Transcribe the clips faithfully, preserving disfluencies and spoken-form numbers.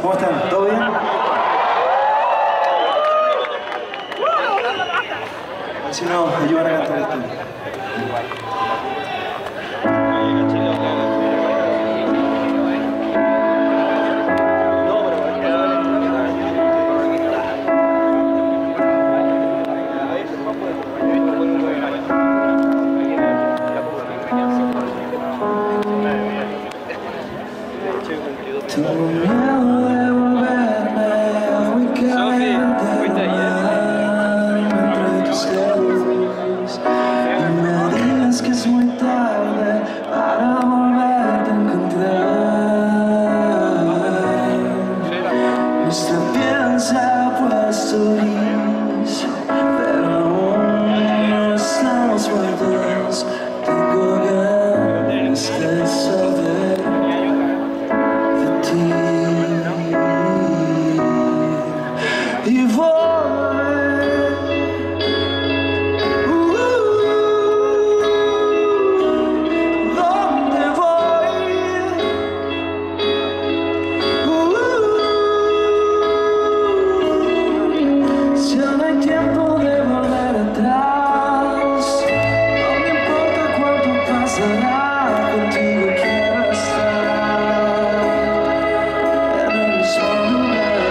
¿Cómo están? ¿Todo bien? A ver si nos ayudan a cantar esto. Tengo miedo de volverme a ubicar entre tus dedos y me digas que es muy tarde para volverte a encontrar. Nuestra piel se ha puesto gris, pero aún no estamos muertos. Tengo ganas de saber y voy, uh, ¿dónde voy? Uh, si no hay tiempo de volver atrás, no me importa cuánto pasará, contigo quiero estar en el mismo lugar.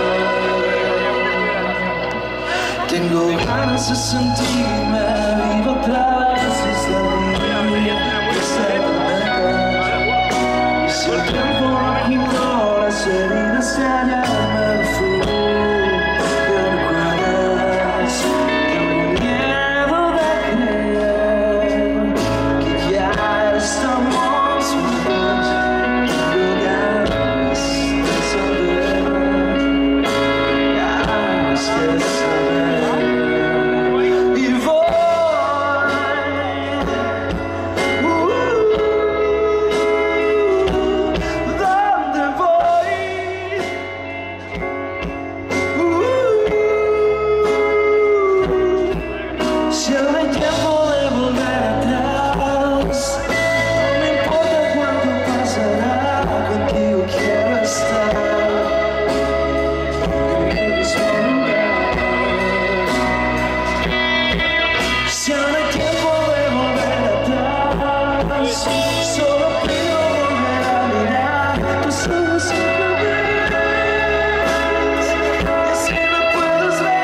Tengo ganas de sentirme vivo otra vez desde ahí, desde tormenta. Y si el tiempo no curó las heridas de ayer, me fui, ¿te recuerdas? Tengo miedo de creer que ya estamos juntos. Tengo ganas de saber, ganas de saber. Si no hay tiempo de volver atrás, no me importa cuánto pasará, contigo quiero estar en el mismo lugar. Si no hay tiempo de volver atrás, solo pido volver a mirar tus ojos otra vez, y así me puedes ver.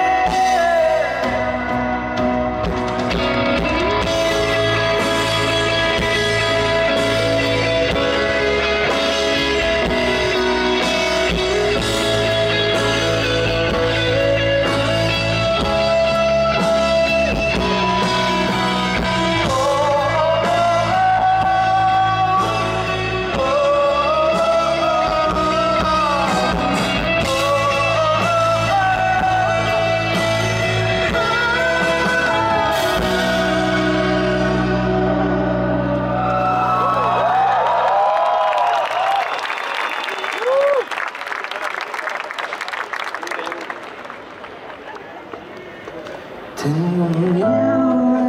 Tengo miedo